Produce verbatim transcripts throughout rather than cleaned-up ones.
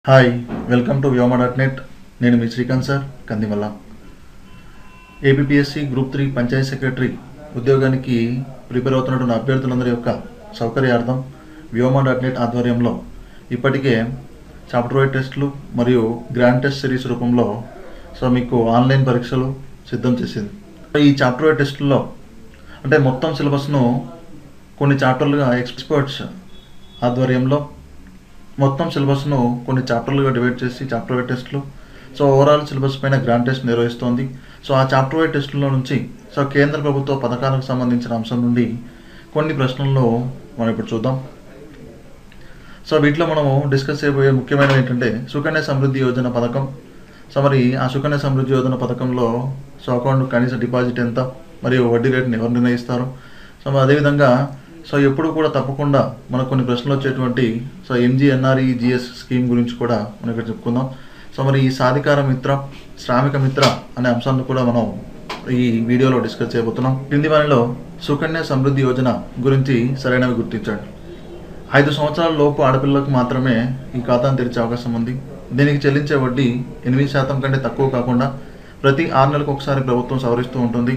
Hi welcome to Vyoma dot net. నేను మీ Srikanth sir Kandimalla. APSC group three panchayat secretary ఉద్యోగానికి prepare అవుతున్నటువంటి అభ్యర్థులందరి యొక్క సౌకర్యార్థం వ్యోమా డాట్ నెట్ ఆధ్వర్యంలో ఇప్పటికే చాప్టర్ వైజ్ టెస్టులు మరియు గ్రాండ్ టెస్ట్ సిరీస్ రూపంలో సో మీకు ఆన్లైన్ పరీక్షలు సిద్ధం చేసింది. ఈ చాప్టర్ వైజ్ టెస్టుల్లో అంటే మొత్తం సిలబస్ను కొన్ని చాప్టర్లుగా ఎక్స్పర్ట్స్ ఆధ్వర్యంలో మొత్తం సిలబస్ను కొన్ని చాప్టర్లుగా డివైడ్ చేసి చాప్టర్ వైజ్ టెస్టులు సో ఓవరాల్ సిలబస్ పైన గ్రాండ్ టెస్ట్ నిర్వహిస్తోంది. సో ఆ చాప్టర్ వైజ్ టెస్టుల్లో నుంచి సో కేంద్ర ప్రభుత్వ పథకాలకు సంబంధించిన అంశం నుండి కొన్ని ప్రశ్నలను మనం ఇప్పుడు చూద్దాం. సో వీటిలో మనము డిస్కస్ చేయబోయే ముఖ్యమైనవి ఏంటంటే సుకన్య సమృద్ధి యోజన పథకం. సో మరి ఆ సుకన్య సమృద్ధి యోజన పథకంలో సో అకౌంట్ కనీస డిపాజిట్ ఎంత మరియు వడ్డీ రేటుని ఎవరు నిర్ణయిస్తారు. సో అదేవిధంగా సో ఎప్పుడు కూడా తప్పకుండా మనకు కొన్ని ప్రశ్నలు వచ్చేటువంటి సో ఎంజీఎన్ఆర్ఈ జిఎస్ స్కీమ్ గురించి కూడా మనం ఇక్కడ చెప్పుకుందాం. సో మరి ఈ సాధికార మిత్ర శ్రామిక మిత్ర అనే అంశాలను కూడా మనం ఈ వీడియోలో డిస్కస్ చేయబోతున్నాం. కింది వారిలో సుకన్య సమృద్ధి యోజన గురించి సరైనవి గుర్తించండి. ఐదు సంవత్సరాల లోపు ఆడపిల్లలకు మాత్రమే ఈ ఖాతాను తెరిచే అవకాశం ఉంది. దీనికి చెల్లించే వడ్డీ ఎనిమిది శాతం కంటే తక్కువ కాకుండా ప్రతి ఆరు నెలలకు ఒకసారి ప్రభుత్వం సవరిస్తూ ఉంటుంది.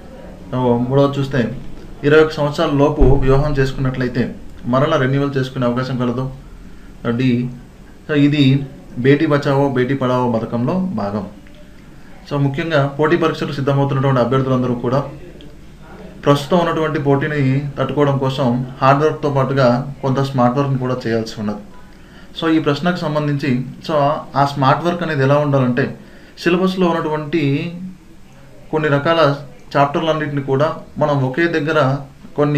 మూడవది చూస్తే ఇరవై ఒక సంవత్సరాల లోపు వివాహం చేసుకున్నట్లయితే మరలా రెన్యువల్ చేసుకునే అవకాశం కలదు. డి ఇది బేటీ బచావో బేటీ పడావో పథకంలో భాగం. సో ముఖ్యంగా పోటీ పరీక్షలు సిద్ధమవుతున్నటువంటి అభ్యర్థులందరూ కూడా ప్రస్తుతం ఉన్నటువంటి పోటీని తట్టుకోవడం కోసం హార్డ్ వర్క్తో పాటుగా కొంత స్మార్ట్ వర్క్ని కూడా చేయాల్సి ఉన్నది. సో ఈ ప్రశ్నకు సంబంధించి సో ఆ స్మార్ట్ వర్క్ అనేది ఎలా ఉండాలంటే సిలబస్లో ఉన్నటువంటి కొన్ని రకాల చాప్టర్లన్నింటిని కూడా మనం ఒకే దగ్గర కొన్ని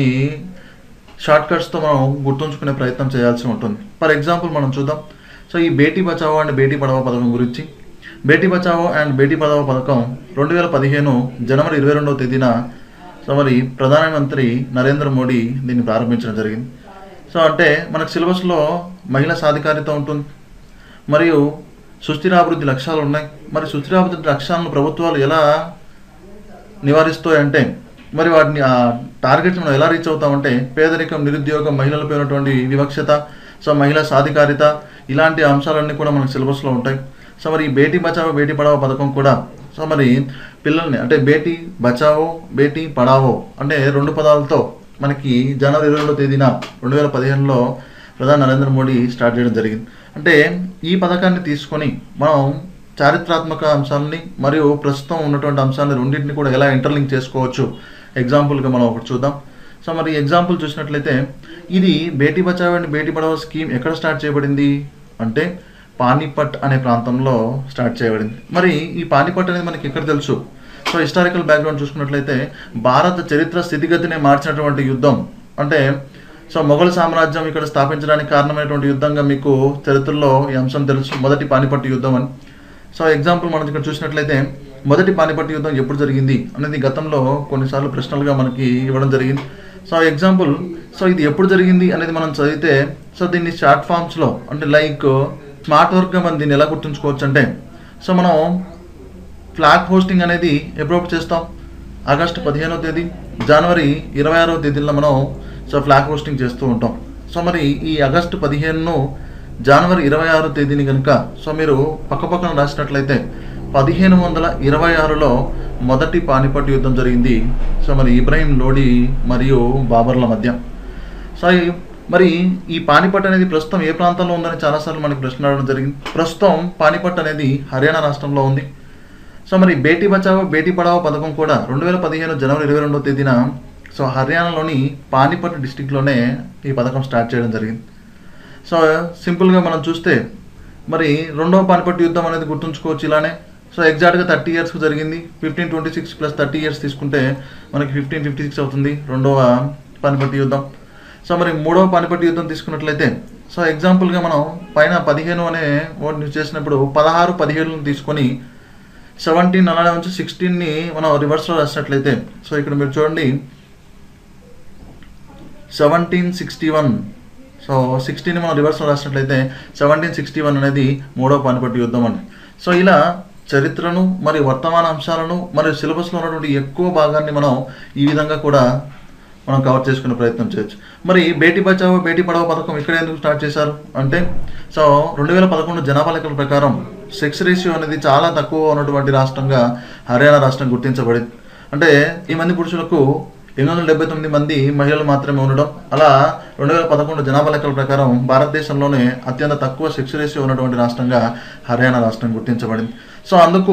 షార్ట్ కట్స్తో మనం గుర్తుంచుకునే ప్రయత్నం చేయాల్సి ఉంటుంది. ఫర్ ఎగ్జాంపుల్ మనం చూద్దాం. సో ఈ బేటీ బచావో అండ్ బేటీ పడావో పథకం గురించి. బేటీ బచావో అండ్ బేటీ పడావో పథకం రెండు వేల పదిహేను జనవరి ఇరవై రెండవ తేదీన సో మరి ప్రధానమంత్రి నరేంద్ర మోడీ దీన్ని ప్రారంభించడం జరిగింది. సో అంటే మనకు సిలబస్లో మహిళా సాధికారిత ఉంటుంది మరియు సుస్థిరాభివృద్ధి లక్ష్యాలు ఉన్నాయి. మరి సుస్థిరాభివృద్ధి లక్ష్యాలను ప్రభుత్వాలు ఎలా నివారిస్తాయంటే మరి వాటిని ఆ టార్గెట్స్ మనం ఎలా రీచ్ అవుతామంటే పేదరికం, నిరుద్యోగం, మహిళలపై ఉన్నటువంటి వివక్షత, సో మహిళా సాధికారిత ఇలాంటి అంశాలన్నీ కూడా మనకు సిలబస్లో ఉంటాయి. సో మరి బేటీ బచావో బేటీ పడావో పథకం కూడా సో మరి పిల్లల్ని అంటే బేటీ బచావో బేటీ పడావో అంటే రెండు పదాలతో మనకి జనవరి ఇరవై రెండో తేదీన రెండు వేల పదిహేనులో ప్రధాని నరేంద్ర మోడీ స్టార్ట్ చేయడం జరిగింది. అంటే ఈ పథకాన్ని తీసుకొని మనం చారిత్రాత్మక అంశాలని మరియు ప్రస్తుతం ఉన్నటువంటి అంశాలని రెండింటిని కూడా ఎలా ఇంటర్లింక్ చేసుకోవచ్చు ఎగ్జాంపుల్గా మనం ఒకటి చూద్దాం. సో మరి ఎగ్జాంపుల్ చూసినట్లయితే ఇది బేటీ బచావో అండ్ బేటీ పడావో స్కీమ్ ఎక్కడ స్టార్ట్ చేయబడింది అంటే పానీపట్ అనే ప్రాంతంలో స్టార్ట్ చేయబడింది. మరి ఈ పానీపట్ అనేది మనకి ఎక్కడ తెలుసు. సో హిస్టారికల్ బ్యాక్గ్రౌండ్ చూసుకున్నట్లయితే భారత చరిత్ర స్థితిగతిని మార్చినటువంటి యుద్ధం అంటే సో మొఘల్ సామ్రాజ్యం ఇక్కడ స్థాపించడానికి కారణమైనటువంటి యుద్ధంగా మీకు చరిత్రలో ఈ అంశం తెలుసు, మొదటి పానీపట్ యుద్ధం అని. సో ఎగ్జాంపుల్ మనం ఇక్కడ చూసినట్లయితే మొదటి పానిపట్టు యుద్ధం ఎప్పుడు జరిగింది అనేది గతంలో కొన్నిసార్లు ప్రశ్నలుగా మనకి ఇవ్వడం జరిగింది. సో ఎగ్జాంపుల్ సో ఇది ఎప్పుడు జరిగింది అనేది మనం చదివితే సో దీన్ని షార్ట్ ఫామ్స్లో అంటే లైక్ స్మార్ట్ వర్క్గా మనం దీన్ని ఎలా గుర్తుంచుకోవచ్చు అంటే సో మనం ఫ్లాగ్ హోస్టింగ్ అనేది ఎప్పుడప్పుడు చేస్తాం ఆగస్టు పదిహేనవ తేదీ జనవరి ఇరవై ఆరవ తేదీలో మనం సో ఫ్లాగ్ హోస్టింగ్ చేస్తూ ఉంటాం. సో మరి ఈ ఆగస్టు పదిహేనును జనవరి ఇరవై ఆరో తేదీని కనుక సో మీరు పక్కపక్కన రాసినట్లయితే పదిహేను వందల ఇరవై ఆరులో మొదటి పానిపట్ యుద్ధం జరిగింది. సో మరి ఇబ్రాహిం లోడి మరియు బాబర్ల మధ్య. సో మరి ఈ పానిపట్ అనేది ప్రస్తుతం ఏ ప్రాంతంలో ఉందని చాలాసార్లు మనకి ప్రశ్న అడగడం జరిగింది. ప్రస్తుతం పానిపట్ అనేది హర్యానా రాష్ట్రంలో ఉంది. సో మరి బేటీ బచావో బేటీ పడావో పథకం కూడా రెండు వేల పదిహేను జనవరి ఇరవై రెండవ తేదీన సో హర్యానాలోని పానిపట్ డిస్టిక్లోనే ఈ పథకం స్టార్ట్ చేయడం జరిగింది. సో సింపుల్గా మనం చూస్తే మరి రెండవ పానిపట్టు యుద్ధం అనేది గుర్తుంచుకోవచ్చు ఇలానే. సో ఎగ్జాక్ట్గా థర్టీ ఇయర్స్కి జరిగింది. Fifteen twenty six plus thirty years తీసుకుంటే మనకి ఫిఫ్టీన్ ఫిఫ్టీ సిక్స్ అవుతుంది రెండవ పానిపట్టు యుద్ధం. సో మరి మూడవ పానిపట్టు యుద్ధం తీసుకున్నట్లయితే సో ఎగ్జాంపుల్గా మనం పైన పదిహేను అనే వర్డ్ యూజ్ చేసినప్పుడు పదహారు పదిహేడును తీసుకొని సెవెంటీన్ అలానే ఉంచి సిక్స్టీన్ని మనం రివర్స్లో రాసినట్లయితే సో ఇక్కడ మీరు చూడండి seventeen sixty one so sixteen మనం రివర్స్లో రాసినట్లయితే సెవెంటీన్ సిక్స్టీ వన్ అనేది మూడవ పానిపట్టు యుద్ధం అని. సో ఇలా చరిత్రను మరియు వర్తమాన అంశాలను మరియు సిలబస్లో ఉన్నటువంటి ఎక్కువ భాగాన్ని మనం ఈ విధంగా కూడా మనం కవర్ చేసుకునే ప్రయత్నం చేయొచ్చు. మరి బేటీ బచావో బేటీ పడావో పథకం ఇక్కడ ఎందుకు స్టార్ట్ చేశారు అంటే, సో రెండు వేల పదకొండు జనాభా లెక్కల ప్రకారం సెక్స్ రేషియో అనేది చాలా తక్కువ ఉన్నటువంటి రాష్ట్రంగా హర్యానా రాష్ట్రం గుర్తించబడింది. అంటే ఈ మంది పురుషులకు ఎనిమిది వందల డెబ్బై తొమ్మిది మంది మహిళలు మాత్రమే ఉండడం. అలా రెండు వేల పదకొండు జనాభా లెక్కల ప్రకారం భారతదేశంలోనే అత్యంత తక్కువ సెక్స్ రేషియో ఉన్నటువంటి రాష్ట్రంగా హర్యానా రాష్ట్రం గుర్తించబడింది. సో అందుకు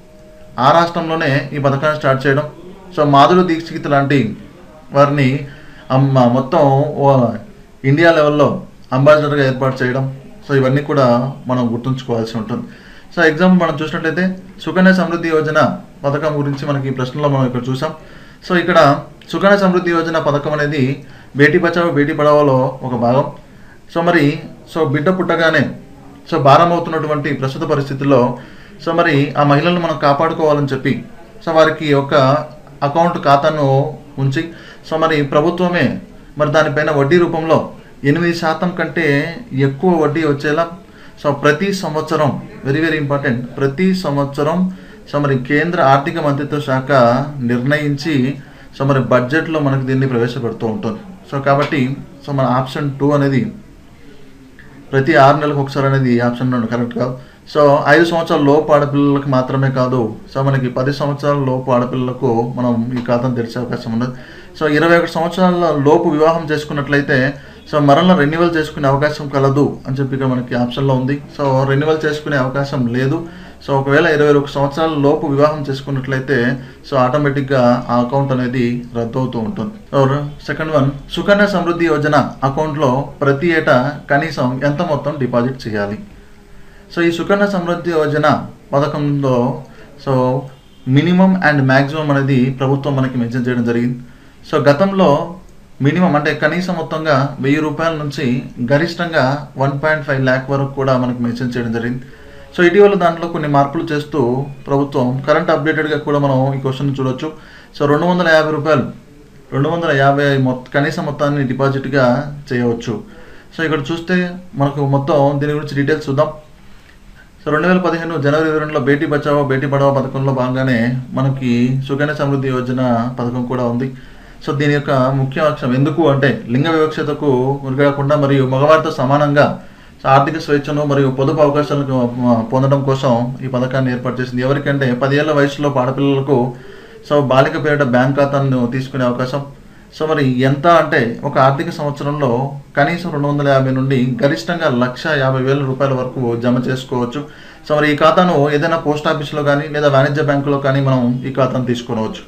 ఆ రాష్ట్రంలోనే ఈ పథకాన్ని స్టార్ట్ చేయడం. సో మాధురి దీక్షిత్ లాంటి వారిని అమ్మ మొత్తం ఇండియా లెవెల్లో అంబాసిడర్గా ఏర్పాటు చేయడం. సో ఇవన్నీ కూడా మనం గుర్తుంచుకోవాల్సి ఉంటుంది. సో ఎగ్జాంపుల్ మనం చూసినట్లయితే సుకన్య సమృద్ధి యోజన పథకం గురించి మనకి ఈ ప్రశ్నలో మనం ఇక్కడ చూసాం. సో ఇక్కడ సుకన్య సమృద్ధి యోజన పథకం అనేది బేటీ బచావో బేటీ పడావోలో ఒక భాగం. సో మరి సో బిడ్డ పుట్టగానే సో భారం అవుతున్నటువంటి ప్రస్తుత పరిస్థితుల్లో సో మరి ఆ మహిళలను మనం కాపాడుకోవాలని చెప్పి సో వారికి ఒక అకౌంట్ ఖాతాను ఉంచి సో మరి ప్రభుత్వమే మరి దానిపైన వడ్డీ రూపంలో ఎనిమిది శాతం కంటే ఎక్కువ వడ్డీ వచ్చేలా సో ప్రతి సంవత్సరం, వెరీ వెరీ ఇంపార్టెంట్, ప్రతి సంవత్సరం సో మరి కేంద్ర ఆర్థిక మంత్రిత్వ శాఖ నిర్ణయించి సో మరి బడ్జెట్లో మనకు దీన్ని ప్రవేశపెడుతూ ఉంటుంది. సో కాబట్టి సో మన ఆప్షన్ టూ అనేది ప్రతి ఆరు నెలలకు ఒకసారి అనేది ఆప్షన్ కరెక్ట్ కాదు. సో ఐదు సంవత్సరాల లోపు ఆడపిల్లలకు మాత్రమే కాదు, సో మనకి పది సంవత్సరాల లోపు ఆడపిల్లలకు మనం ఈ ఖాతాను తెరిచే అవకాశం ఉండదు. సో ఇరవై ఒకటి సంవత్సరాల లోపు వివాహం చేసుకున్నట్లయితే సో మరలా రెన్యువల్ చేసుకునే అవకాశం కలదు అని చెప్పి ఇక్కడ మనకి ఆప్షన్లో ఉంది. సో రెన్యువల్ చేసుకునే అవకాశం లేదు. సో ఒకవేళ ఇరవై ఒక సంవత్సరాల లోపు వివాహం చేసుకున్నట్లయితే సో ఆటోమేటిక్గా ఆ అకౌంట్ అనేది రద్దు అవుతూ ఉంటుంది. సెకండ్ వన్, సుకన్య సమృద్ధి యోజన అకౌంట్లో ప్రతి ఏటా కనీసం ఎంత మొత్తం డిపాజిట్ చేయాలి? సో ఈ సుకన్య సమృద్ధి యోజన పథకంలో సో మినిమం అండ్ మ్యాక్సిమం అనేది ప్రభుత్వం మనకి మెన్షన్ చేయడం జరిగింది. సో గతంలో మినిమం అంటే కనీసం మొత్తంగా వెయ్యి రూపాయల నుంచి గరిష్టంగా వన్ పాయింట్ ఫైవ్ ల్యాక్ వరకు కూడా మనకి మెన్షన్ చేయడం జరిగింది. సో ఇటీవల దాంట్లో కొన్ని మార్పులు చేస్తూ ప్రభుత్వం కరెంట్ అప్డేటెడ్గా కూడా మనం ఈ క్వశ్చన్ చూడొచ్చు. సో రెండు వందల యాభై రూపాయలు రెండు వందల యాభై మొత్త కనీస మొత్తాన్ని డిపాజిట్గా చేయవచ్చు. సో ఇక్కడ చూస్తే మనకు మొత్తం దీని గురించి డీటెయిల్స్ చూద్దాం. సో రెండు వేల పదిహేను జనవరి ఇరవై రెండులో బేటీ బచావో బేటీ పడావో పథకంలో భాగంగానే మనకి సుకన్య సమృద్ధి యోజన పథకం కూడా ఉంది. సో దీని యొక్క ముఖ్య లక్ష్యం ఎందుకు అంటే లింగ వివక్షతకు గురికాకుండా మరియు మగవారితో సమానంగా ఆర్థిక స్వేచ్ఛను మరియు పొదుపు అవకాశాలను పొందడం కోసం ఈ పథకాన్ని ఏర్పాటు చేసింది. ఎవరికంటే పదిహేళ్ల వయసులో ఆడపిల్లలకు సో బాలిక పేరిట బ్యాంక్ ఖాతాను తీసుకునే అవకాశం. సో మరి ఎంత అంటే ఒక ఆర్థిక సంవత్సరంలో కనీసం రెండు వందల యాభై నుండి గరిష్టంగా లక్ష యాభై వేల రూపాయల వరకు జమ చేసుకోవచ్చు. సో మరి ఈ ఖాతాను ఏదైనా పోస్ట్ ఆఫీస్లో కానీ లేదా వాణిజ్య బ్యాంకులో కానీ మనం ఈ ఖాతాను తీసుకోవచ్చు.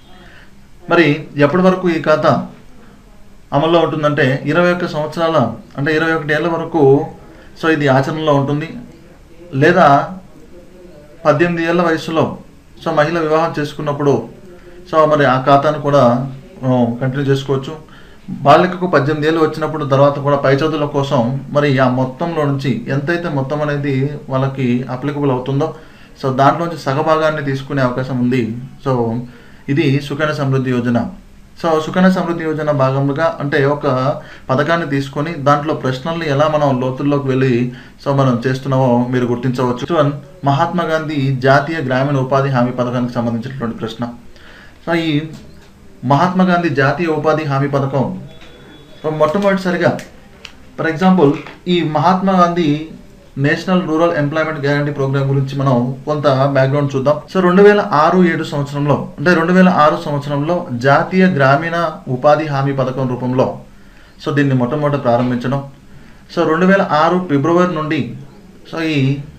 మరి ఎప్పటి వరకు ఈ ఖాతా అమల్లో ఉంటుందంటే ఇరవై ఒక్క సంవత్సరాల అంటే ఇరవై ఒకటి ఏళ్ళ వరకు సో ఇది ఆచరణలో ఉంటుంది. లేదా పద్దెనిమిది ఏళ్ళ వయసులో సో మహిళ వివాహం చేసుకున్నప్పుడు సో మరి ఆ ఖాతాను కూడా కంటిన్యూ చేసుకోవచ్చు. బాలికకు పద్దెనిమిది ఏళ్ళు వచ్చినప్పుడు తర్వాత కూడా పై చదువుల కోసం మరి ఆ మొత్తంలో నుంచి ఎంతైతే మొత్తం అనేది వాళ్ళకి అప్లికబుల్ అవుతుందో సో దాంట్లోంచి సగభాగాన్ని తీసుకునే అవకాశం ఉంది. సో ఇది సుకన్య సమృద్ధి యోజన. సో సుకన్య సమృద్ధి యోజన భాగంగా అంటే ఒక పథకాన్ని తీసుకొని దాంట్లో ప్రశ్నల్ని ఎలా మనం లోతుల్లోకి వెళ్ళి సో మనం చేస్తున్నామో మీరు గుర్తించవచ్చు. సో మహాత్మా గాంధీ జాతీయ గ్రామీణ ఉపాధి హామీ పథకానికి సంబంధించినటువంటి ప్రశ్న. సో ఈ మహాత్మా గాంధీ జాతీయ ఉపాధి హామీ పథకం మొట్టమొదటిసారిగా ఫర్ ఎగ్జాంపుల్ ఈ Mahatma Gandhi national rural employment guarantee programme గురించి మనం కొంత బ్యాక్గ్రౌండ్ చూద్దాం. సో రెండు వేల ఆరు ఏడు సంవత్సరంలో అంటే రెండు వేల ఆరు సంవత్సరంలో జాతీయ గ్రామీణ ఉపాధి హామీ పథకం రూపంలో సో దీన్ని మొట్టమొదట ప్రారంభించడం. సో రెండు వేల ఆరు ఫిబ్రవరి నుండి సో ఈ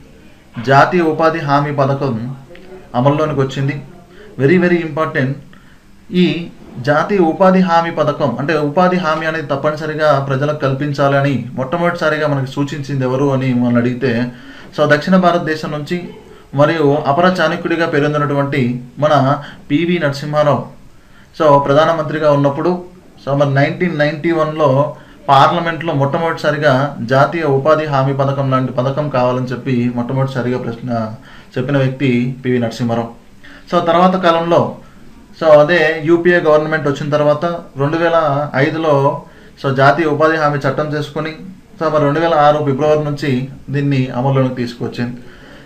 జాతీయ ఉపాధి హామీ పథకం అమల్లోనికి వచ్చింది. Very very important. ఈ జాతీయ ఉపాధి హామీ పథకం అంటే ఉపాధి హామీ అనేది తప్పనిసరిగా ప్రజలకు కల్పించాలని మొట్టమొదటిసారిగా మనకి సూచించింది ఎవరు అని మనం అడిగితే సో దక్షిణ భారతదేశం నుంచి మరియు అపర చాణక్యుడిగా పేరొందినటువంటి మన పివి నరసింహారావు సో ప్రధానమంత్రిగా ఉన్నప్పుడు సో మరి నైన్టీన్ నైన్టీ వన్లో పార్లమెంట్లో మొట్టమొదటిసారిగా జాతీయ ఉపాధి హామీ పథకం లాంటి పథకం కావాలని చెప్పి మొట్టమొదటిసారిగా ప్రశ్న చెప్పిన వ్యక్తి పివి నరసింహారావు. సో తర్వాత కాలంలో సో అదే యూపీఏ గవర్నమెంట్ వచ్చిన తర్వాత రెండు వేల ఐదులో సో జాతీయ ఉపాధి హామీ చట్టం చేసుకొని సో మరి రెండు వేల ఆరు ఫిబ్రవరి నుంచి దీన్ని అమల్లోకి తీసుకొచ్చింది.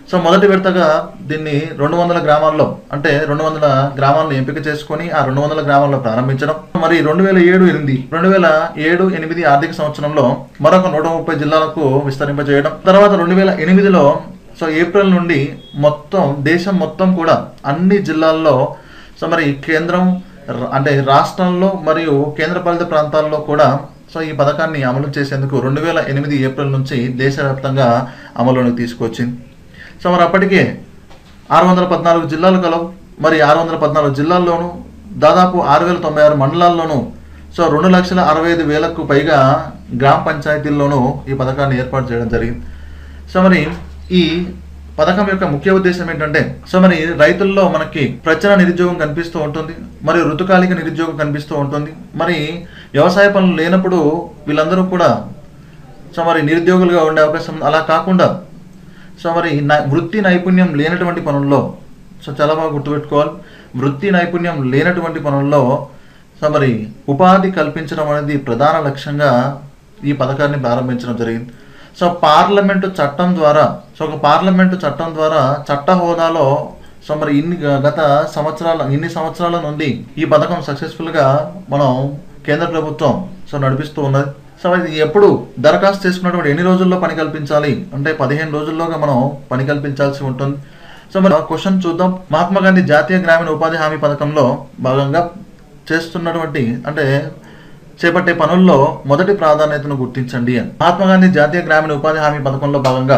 సో మొదటి విడతగా దీన్ని రెండు వందల గ్రామాల్లో అంటే రెండు వందల గ్రామాలను ఎంపిక చేసుకొని ఆ రెండు వందల గ్రామాల్లో ప్రారంభించడం. మరి రెండు వేల ఏడు ఎనిమిది రెండు వేల ఏడు ఎనిమిది ఆర్థిక సంవత్సరంలో మరొక నూట ముప్పై జిల్లాలకు విస్తరింపజేయడం. తర్వాత రెండు వేల ఎనిమిదిలో సో ఏప్రిల్ నుండి మొత్తం దేశం మొత్తం కూడా అన్ని జిల్లాల్లో సో మరి కేంద్రం అంటే రాష్ట్రంలో మరియు కేంద్రపాలిత ప్రాంతాల్లో కూడా సో ఈ పథకాన్ని అమలు చేసేందుకు రెండు వేల ఎనిమిది ఏప్రిల్ నుంచి దేశవ్యాప్తంగా అమలులోకి తీసుకొచ్చింది. సో మరి అప్పటికే ఆరు వందల పద్నాలుగు జిల్లాలు కలవు. మరి ఆరు వందల పద్నాలుగు జిల్లాల్లోనూ దాదాపు ఆరు వేల తొంభై ఆరు మండలాల్లోనూ సో రెండు లక్షల అరవై ఐదు వేలకు పైగా గ్రామ పంచాయతీల్లోనూ ఈ పథకాన్ని ఏర్పాటు చేయడం జరిగింది. సో మరి ఈ పథకం యొక్క ముఖ్య ఉద్దేశం ఏంటంటే సో మరి రైతుల్లో మనకి ప్రచన నిరుద్యోగం కనిపిస్తూ ఉంటుంది, మరియు ఋతుకాలిక నిరుద్యోగం కనిపిస్తూ ఉంటుంది. మరి వ్యవసాయ పనులు లేనప్పుడు వీళ్ళందరూ కూడా సో మరి నిరుద్యోగులుగా ఉండే అవకాశం. అలా కాకుండా సో మరి వృత్తి నైపుణ్యం లేనటువంటి పనుల్లో సో చాలా బాగా గుర్తుపెట్టుకోవాలి, వృత్తి నైపుణ్యం లేనటువంటి పనుల్లో సో మరి ఉపాధి కల్పించడం అనేది ప్రధాన లక్ష్యంగా ఈ పథకాన్ని ప్రారంభించడం జరిగింది. సో పార్లమెంటు చట్టం ద్వారా సో ఒక పార్లమెంటు చట్టం ద్వారా చట్ట హోదాలో సో మరి ఇన్ని గత సంవత్సరాల ఇన్ని సంవత్సరాల నుండి ఈ పథకం సక్సెస్ఫుల్గా మనం కేంద్ర ప్రభుత్వం సో నడిపిస్తూ ఉన్నది. సో ఇది ఎప్పుడు దరఖాస్తు చేసుకున్నటువంటి ఎన్ని రోజుల్లో పని కల్పించాలి అంటే పదిహేను రోజుల్లోగా మనం పని కల్పించాల్సి ఉంటుంది. సో మరి క్వశ్చన్ చూద్దాం. మహాత్మా గాంధీ జాతీయ గ్రామీణ ఉపాధి హామీ పథకంలో భాగంగా చేస్తున్నటువంటి అంటే చేపట్టే పనుల్లో మొదటి ప్రాధాన్యతను గుర్తించండి అని. మహాత్మా గాంధీ జాతీయ గ్రామీణ ఉపాధి హామీ పథకంలో భాగంగా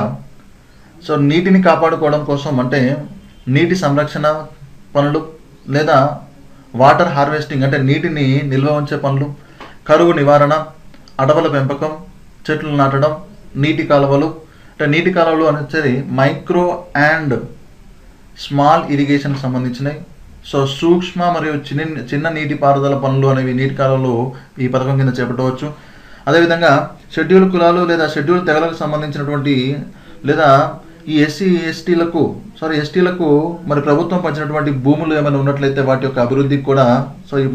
సో నీటిని కాపాడుకోవడం కోసం అంటే నీటి సంరక్షణ పనులు లేదా వాటర్ హార్వెస్టింగ్ అంటే నీటిని నిల్వ ఉంచే పనులు, కరువు నివారణ, అడవుల పెంపకం, చెట్లు నాటడం, నీటి కాలువలు అంటే నీటి కాలువలు అనేది మైక్రో అండ్ స్మాల్ ఇరిగేషన్ సంబంధించినవి. సో సూక్ష్మ మరియు చిన్న చిన్న నీటి పారుదల పనులు అనేవి నీటి కాలువలు ఈ పథకం కింద చేపట్టవచ్చు. అదేవిధంగా షెడ్యూల్ కులాలు లేదా షెడ్యూల్ తెగలకు సంబంధించినటువంటి లేదా ఈ ఎస్సీ ఎస్టీలకు సారీ ఎస్టీలకు మరి ప్రభుత్వం పంచినటువంటి భూములు ఏమైనా ఉన్నట్లయితే వాటి యొక్క అభివృద్ధికి కూడా సో ఈ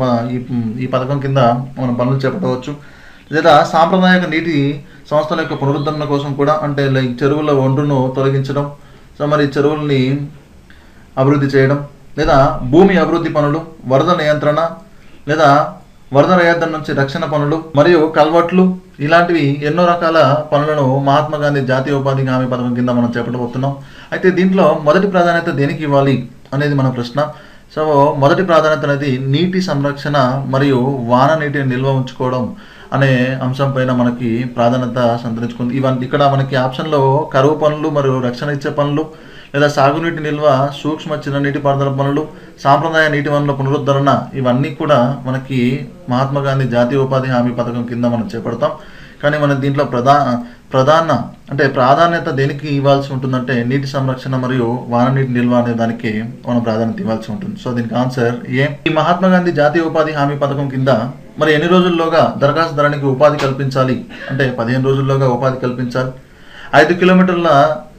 ఈ పథకం కింద మనం పనులు చేపట్టవచ్చు. లేదా సాంప్రదాయక నీటి సంస్థల యొక్క పునరుద్ధరణ కోసం కూడా అంటే లైక్ చెరువుల ఒండ్రును తొలగించడం, సో మరి చెరువుల్ని అభివృద్ధి చేయడం, లేదా భూమి అభివృద్ధి పనులు, వరద నియంత్రణ లేదా వరద నియంత్రణ నుంచి రక్షణ పనులు మరియు కల్వర్ట్లు ఇలాంటివి ఎన్నో రకాల పనులను మహాత్మా గాంధీ జాతీయ ఉపాధి హామీ పథకం కింద మనం చేపట్టబోతున్నాం. అయితే దీంట్లో మొదటి ప్రాధాన్యత దేనికి ఇవ్వాలి అనేది మన ప్రశ్న. సో మొదటి ప్రాధాన్యత అనేది నీటి సంరక్షణ మరియు వాన నీటిని నిల్వ ఉంచుకోవడం అనే అంశం పైన మనకి ప్రాధాన్యత సంతరించుకుంది. ఇవన్నీ ఇక్కడ మనకి ఆప్షన్లో కరువు పనులు మరియు రక్షణ ఇచ్చే పనులు లేదా సాగునీటి నిల్వ, సూక్ష్మ చిన్న నీటి పారుదల పనులు, సాంప్రదాయ నీటి వనరుల పునరుద్ధరణ ఇవన్నీ కూడా మనకి మహాత్మా గాంధీ జాతీయ ఉపాధి హామీ పథకం కింద మనం చేపడతాం. కానీ మనం దీంట్లో ప్రధా ప్రధాన అంటే ప్రాధాన్యత దేనికి ఇవ్వాల్సి ఉంటుందంటే నీటి సంరక్షణ మరియు వాన నీటి నిల్వ అనే దానికి మనం ప్రాధాన్యత ఇవ్వాల్సి ఉంటుంది. సో దీనికి ఆన్సర్ ఏ. ఈ మహాత్మా గాంధీ జాతీయ ఉపాధి హామీ పథకం కింద మరి ఎన్ని రోజుల్లోగా దరఖాస్తుదారునికి ఉపాధి కల్పించాలి అంటే పదిహేను రోజుల్లోగా ఉపాధి కల్పించాలి. ఐదు కిలోమీటర్ల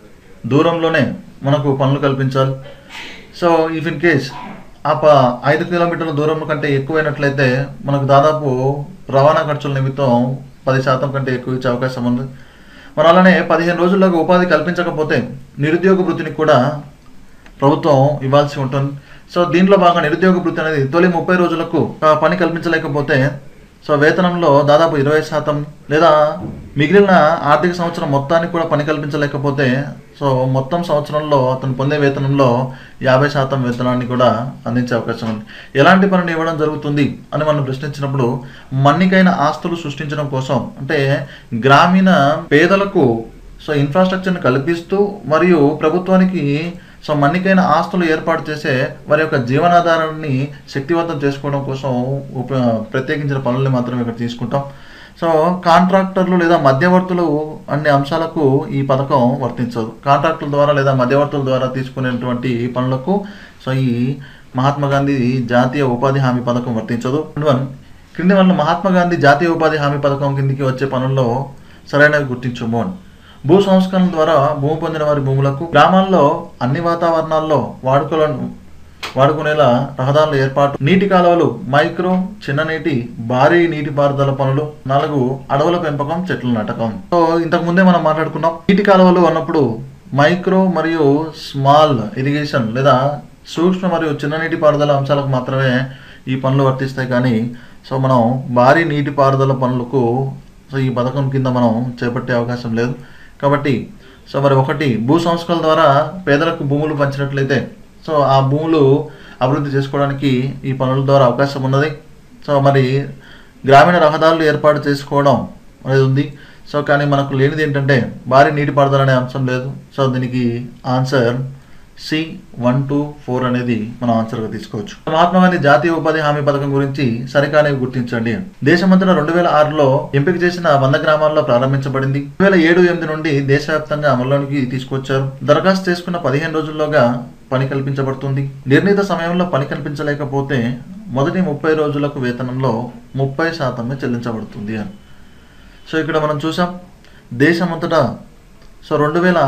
దూరంలోనే మనకు పనులు కల్పించాలి. సో ఇఫ్ ఇన్ కేస్ ఆ ప ఐదు కిలోమీటర్ల దూరం కంటే ఎక్కువైనట్లయితే మనకు దాదాపు రవాణా ఖర్చుల నిమిత్తం పది శాతం కంటే ఎక్కువ ఇచ్చే అవకాశం ఉంది. మరి అలానే పదిహేను రోజుల్లోగా ఉపాధి కల్పించకపోతే నిరుద్యోగ వృత్తిని కూడా ప్రభుత్వం ఇవ్వాల్సి ఉంటుంది. సో దీంట్లో భాగంగా నిరుద్యోగ వృత్తి అనేది తొలి ముప్పై రోజులకు పని కల్పించలేకపోతే సో వేతనంలో దాదాపు ఇరవై శాతం లేదా మిగిలిన ఆర్థిక సంవత్సరం మొత్తానికి కూడా పని కల్పించలేకపోతే సో మొత్తం సంవత్సరంలో అతను పొందే వేతనంలో యాభై శాతం వేతనాన్ని కూడా అందించే అవకాశం ఉంది. ఎలాంటి పనిని ఇవ్వడం జరుగుతుంది అని మనం ప్రశ్నించినప్పుడు మన్నికైన ఆస్తులు సృష్టించడం కోసం అంటే గ్రామీణ పేదలకు సో ఇన్ఫ్రాస్ట్రక్చర్ని కల్పిస్తూ మరియు ప్రభుత్వానికి సో మన్నికైన ఆస్తులు ఏర్పాటు చేసే వారి యొక్క జీవనాధారాన్ని శక్తివంతం చేసుకోవడం కోసం ఉప ప్రత్యేకించిన పనుల్ని మాత్రమే ఇక్కడ తీసుకుంటాం. సో కాంట్రాక్టర్లు లేదా మధ్యవర్తులు అనే అంశాలకు ఈ పథకం వర్తించదు. కాంట్రాక్టుల ద్వారా లేదా మధ్యవర్తుల ద్వారా తీసుకునేటువంటి పనులకు సో ఈ మహాత్మా గాంధీ జాతీయ ఉపాధి హామీ పథకం వర్తించదు. వన్ క్రింది వల్ల మహాత్మా గాంధీ జాతీయ ఉపాధి హామీ పథకం కిందికి వచ్చే పనుల్లో సరైనవి గుర్తించము. భూ సంస్కరణ ద్వారా భూమి పొందిన వారి భూములకు గ్రామాల్లో అన్ని వాతావరణాల్లో వాడుకలను వాడుకునేలా రహదారుల ఏర్పాటు, నీటి కాలువలు, మైక్రో చిన్న నీటి భారీ నీటి పారుదల పనులు, నాలుగు అడవుల పెంపకం, చెట్ల నాటకం. సో ఇంతకు ముందే మనం మాట్లాడుకున్నాం. నీటి కాలువలు అన్నప్పుడు మైక్రో మరియు స్మాల్ ఇరిగేషన్ లేదా సూక్ష్మ మరియు చిన్న నీటిపారుదల అంశాలకు మాత్రమే ఈ పనులు వర్తిస్తాయి. కానీ సో మనం భారీ నీటిపారుదల పనులకు సో ఈ పథకం కింద మనం చేపట్టే అవకాశం లేదు. కాబట్టి సో మరి ఒకటి భూ సంస్కరణల ద్వారా పేదలకు భూములు పంచినట్లయితే సో ఆ భూములు అభివృద్ధి చేసుకోవడానికి ఈ పనుల ద్వారా అవకాశం ఉన్నది. సో మరి గ్రామీణ రహదారులు ఏర్పాటు చేసుకోవడం అనేది ఉంది. సో కానీ మనకు లేనిది ఏంటంటే భారీ నీటిపారుదల అనే అంశం లేదు. సో దీనికి answer C one two four అనేది మనం ఆన్సర్గా తీసుకోవచ్చు. మహాత్మా గాంధీ జాతీయ ఉపాధి హామీ పథకం గురించి సరికానివి గుర్తించండి. దేశమంతటా రెండు వేల ఆరులో ఎంపిక చేసిన వంద గ్రామాల్లో ప్రారంభించబడింది. రెండు వేల ఏడు ఎనిమిది నుండి దేశవ్యాప్తంగా అమల్లోనికి తీసుకొచ్చారు. దరఖాస్తు చేసుకున్న పదిహేను రోజుల్లోగా పని కల్పించబడుతుంది. నిర్ణీత సమయంలో పని కల్పించలేకపోతే మొదటి ముప్పై రోజులకు వేతనంలో ముప్పై శాతమే చెల్లించబడుతుంది అని. సో ఇక్కడ మనం చూసాం దేశమంతటా సో రెండు వేల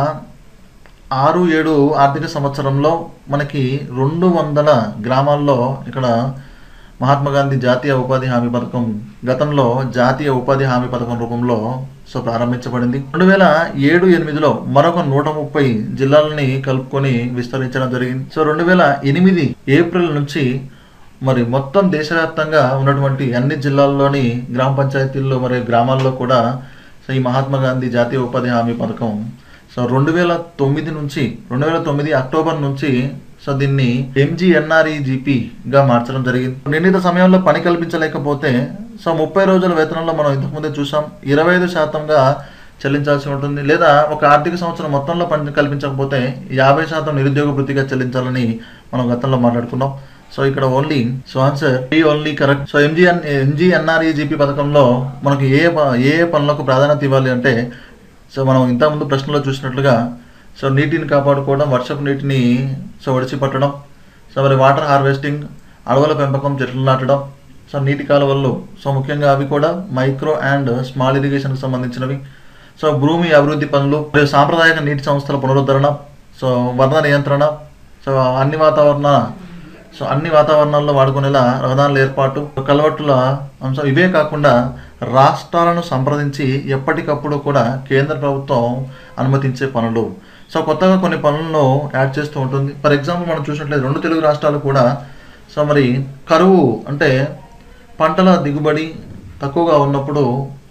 ఆరు ఏడు ఆర్థిక సంవత్సరంలో మనకి రెండు వందల గ్రామాల్లో ఇక్కడ మహాత్మా గాంధీ జాతీయ ఉపాధి హామీ పథకం గతంలో జాతీయ ఉపాధి హామీ పథకం రూపంలో సో ప్రారంభించబడింది. రెండు వేల ఏడు ఎనిమిదిలో మరొక నూట ముప్పై జిల్లాలని కలుపుకొని విస్తరించడం జరిగింది. సో రెండు వేల ఎనిమిది ఏప్రిల్ నుంచి మరి మొత్తం దేశవ్యాప్తంగా ఉన్నటువంటి అన్ని జిల్లాల్లోని గ్రామ పంచాయతీల్లో మరియు గ్రామాల్లో కూడా సో ఈ మహాత్మా గాంధీ జాతీయ ఉపాధి హామీ పథకం సో రెండు వేల తొమ్మిది నుంచి రెండు వేల తొమ్మిది అక్టోబర్ నుంచి సో దీన్ని ఎంజీఎన్ఆర్ఈజీపీగా మార్చడం జరిగింది. నిర్ణీత సమయంలో పని కల్పించలేకపోతే సో ముప్పై రోజుల వేతనంలో మనం ఇంతకుముందే చూసాం ఇరవై ఐదు శాతంగా చెల్లించాల్సి ఉంటుంది. లేదా ఒక ఆర్థిక సంవత్సరం మొత్తంలో పని కల్పించకపోతే యాభై శాతం నిరుద్యోగ వృత్తిగా చెల్లించాలని మనం గతంలో మాట్లాడుకున్నాం. సో ఇక్కడ ఓన్లీ సో ఆన్సర్ ఈ only correct. So MGN MGNREGP పథకంలో మనకి ఏ ఏ పనులకు ప్రాధాన్యత ఇవ్వాలి అంటే సో మనం ఇంతకుముందు ప్రశ్నలో చూసినట్లుగా సో నీటిని కాపాడుకోవడం, వర్షపు నీటిని సో ఒడిచి పట్టడం, సో మరి వాటర్ హార్వెస్టింగ్, అడవుల పెంపకం, చెట్లు నాటడం, సో నీటి కాలువలు సో ముఖ్యంగా అవి కూడా మైక్రో అండ్ స్మాల్ ఇరిగేషన్కి సంబంధించినవి. సో భూమి అభివృద్ధి పనులు మరియు సాంప్రదాయక నీటి సంస్థల పునరుద్ధరణ, సో వరద నియంత్రణ, సో అన్ని వాతావరణ సో అన్ని వాతావరణాల్లో వాడుకునేలా రహదారుల ఏర్పాటు, కలవట్టుల అంశం. ఇవే కాకుండా రాష్ట్రాలను సంప్రదించి ఎప్పటికప్పుడు కూడా కేంద్ర ప్రభుత్వం అనుమతించే పనులు. సో కొత్తగా కొన్ని పనులను యాడ్ చేస్తూ ఉంటుంది. ఫర్ ఎగ్జాంపుల్ మనం చూసినట్లయితే రెండు తెలుగు రాష్ట్రాలు కూడా సో మరి కరువు అంటే పంటల దిగుబడి తక్కువగా ఉన్నప్పుడు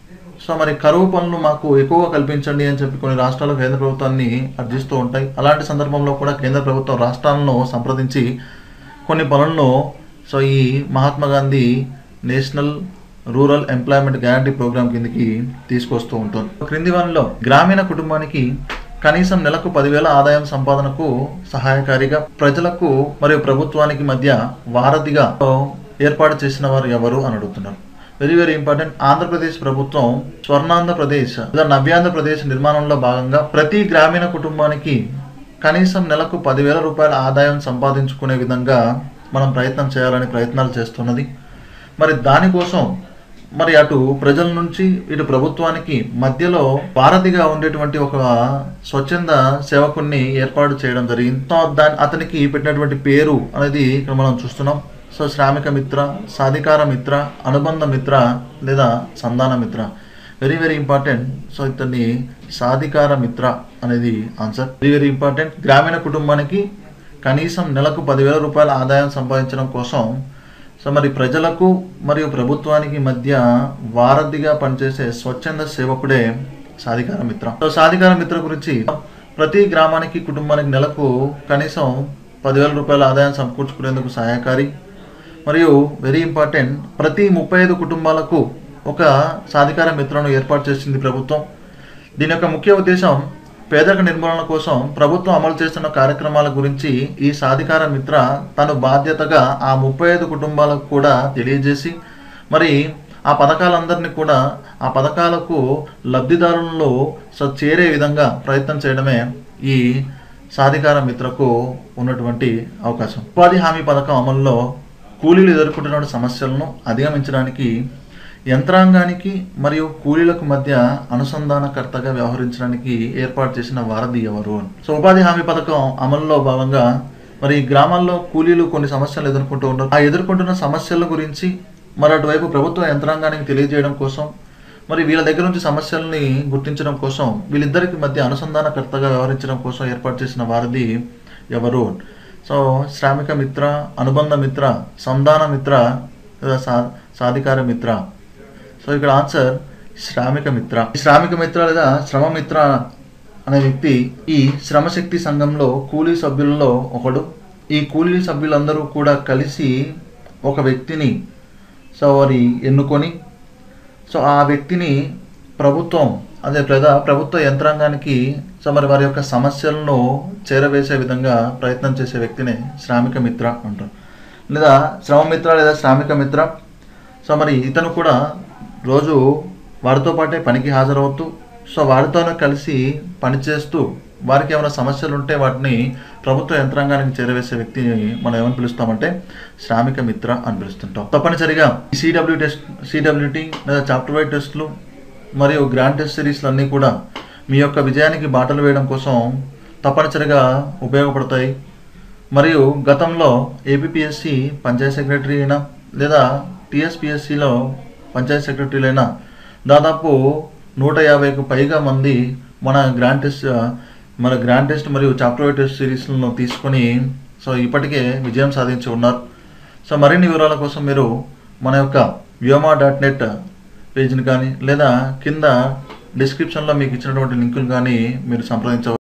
సో మరి కరువు పనులు మాకు ఎక్కువగా కల్పించండి అని చెప్పి కొన్ని రాష్ట్రాలు కేంద్ర ప్రభుత్వాన్ని అర్జిస్తూ ఉంటాయి. అలాంటి సందర్భంలో కూడా కేంద్ర ప్రభుత్వం రాష్ట్రాలను సంప్రదించి కొన్ని పనులను సో ఈ Mahatma Gandhi national rural employment guarantee programme కిందకి తీసుకొస్తూ ఉంటుంది. క్రింది వారిలో గ్రామీణ కుటుంబానికి కనీసం నెలకు పదివేల ఆదాయం సంపాదనకు సహాయకారిగా ప్రజలకు మరియు ప్రభుత్వానికి మధ్య వారధిగా ఏర్పాటు చేసిన వారు ఎవరు అని అడుగుతున్నారు. Very very important. ఆంధ్రప్రదేశ్ ప్రభుత్వం స్వర్ణాంధ్రప్రదేశ్ లేదా నవ్యాంధ్రప్రదేశ్ నిర్మాణంలో భాగంగా ప్రతి గ్రామీణ కుటుంబానికి కనీసం నెలకు పదివేల రూపాయల ఆదాయం సంపాదించుకునే విధంగా మనం ప్రయత్నం చేయాలని ప్రయత్నాలు చేస్తున్నది. మరి దానికోసం మరి అటు ప్రజల నుంచి ఇటు ప్రభుత్వానికి మధ్యలో వారధిగా ఉండేటువంటి ఒక స్వచ్ఛంద సేవకుడిని ఏర్పాటు చేయడం జరిగింది. సో దాని అతనికి పెట్టినటువంటి పేరు అనేది ఇక్కడ మనం చూస్తున్నాం. సో శ్రామిక మిత్ర, సాధికార మిత్ర, అనుబంధ మిత్ర లేదా సంధాన మిత్ర. Very very important. సో ఇతన్ని సాధికార మిత్ర అనేది ఆన్సర్. Very very important. గ్రామీణ కుటుంబానికి కనీసం నెలకు పదివేల రూపాయల ఆదాయం సంపాదించడం కోసం సో మరి ప్రజలకు మరియు ప్రభుత్వానికి మధ్య వారధిగా పనిచేసే స్వచ్ఛంద సేవకుడే సాధికార మిత్ర. సో సాధికార మిత్ర గురించి ప్రతి గ్రామానికి కుటుంబానికి నెలకు కనీసం పదివేల రూపాయల ఆదాయం సమకూర్చుకునేందుకు సహాయకారి. మరియు వెరీ ఇంపార్టెంట్, ప్రతి ముప్పై ఐదు కుటుంబాలకు ఒక సాధికార మిత్రను ఏర్పాటు చేసింది ప్రభుత్వం. దీని యొక్క ముఖ్య ఉద్దేశం పేదరిక నిర్మూలన కోసం ప్రభుత్వం అమలు చేస్తున్న కార్యక్రమాల గురించి ఈ సాధికార మిత్ర తను బాధ్యతగా ఆ ముప్పై ఐదు కుటుంబాలకు కూడా తెలియజేసి మరి ఆ పథకాలందరినీ కూడా ఆ పథకాలకు లబ్ధిదారులలో సో చేరే విధంగా ప్రయత్నం చేయడమే ఈ సాధికార మిత్రకు ఉన్నటువంటి అవకాశం. ఉపాధి హామీ పథకం అమల్లో కూలీలు ఎదుర్కొంటున్న సమస్యలను అధిగమించడానికి యంత్రాంగానికి మరియు కూలీలకు మధ్య అనుసంధానకర్తగా వ్యవహరించడానికి ఏర్పాటు చేసిన వారధి ఎవరు? సో ఉపాధి హామీ పథకం అమల్లో భాగంగా మరి గ్రామాల్లో కూలీలు కొన్ని సమస్యలు ఎదుర్కొంటూ ఉన్నారు. ఆ ఎదుర్కొంటున్న సమస్యల గురించి మరి అటువైపు ప్రభుత్వ యంత్రాంగానికి తెలియజేయడం కోసం మరి వీళ్ళ దగ్గర నుంచి సమస్యల్ని గుర్తించడం కోసం వీళ్ళిద్దరికి మధ్య అనుసంధానకర్తగా వ్యవహరించడం కోసం ఏర్పాటు చేసిన వారిది ఎవరు? సో శ్రామిక మిత్ర, అనుబంధ మిత్ర, సంధాన మిత్ర లేదా సా సాధికార మిత్ర. సో ఇక్కడ ఆన్సర్ శ్రామిక మిత్ర. ఈ శ్రామిక మిత్ర లేదా శ్రమ మిత్ర అనే వ్యక్తి ఈ శ్రమశక్తి సంఘంలో కూలీ సభ్యులలో ఒకడు. ఈ కూలీ సభ్యులందరూ కూడా కలిసి ఒక వ్యక్తిని సో వారి ఎన్నుకొని సో ఆ వ్యక్తిని ప్రభుత్వం అదే ప్రజా ప్రభుత్వ యంత్రాంగానికి సో మరి వారి యొక్క సమస్యలను చేరవేసే విధంగా ప్రయత్నం చేసే వ్యక్తినే శ్రామిక మిత్ర అంటారు, లేదా శ్రమ మిత్ర లేదా శ్రామిక మిత్ర. సో మరి ఇతను కూడా రోజు వారితో పాటే పనికి హాజరవుతూ సో వారితోనే కలిసి పనిచేస్తూ వారికి ఏమైనా సమస్యలు ఉంటే వాటిని ప్రభుత్వ యంత్రాంగానికి చేరవేసే వ్యక్తిని మనం ఏమని పిలుస్తామంటే శ్రామిక మిత్ర అని పిలుస్తుంటాం. తప్పనిసరిగా ఈ సిడబ్ల్యూ టెస్ట్ సిడబ్ల్యూటీ లేదా చాప్టర్ వైడ్ టెస్టులు మరియు గ్రాండ్ టెస్ట్ సిరీస్లు అన్నీ కూడా మీ యొక్క విజయానికి బాటలు వేయడం కోసం తప్పనిసరిగా ఉపయోగపడతాయి. మరియు గతంలో ఏపీపీఎస్సి పంచాయత్ సెక్రటరీ అయినా లేదా టీఎస్పీఎస్సిలో పంచాయత్ సెక్రటరీలైనా దాదాపు నూట యాభైకు పైగా మంది మన గ్రాండ్ టెస్ట్ మన గ్రాండ్ టెస్ట్ మరియు చాప్టర్ వైడ్ టెస్ట్ సిరీస్లను తీసుకొని సో ఇప్పటికే విజయం సాధించి ఉన్నారు. సో మరిన్ని వివరాల కోసం మీరు మన యొక్క వ్యోమా డాట్ నెట్ పేజ్ని కానీ లేదా కింద డిస్క్రిప్షన్లో మీకు ఇచ్చినటువంటి లింకులు కానీ మీరు సంప్రదించవచ్చు.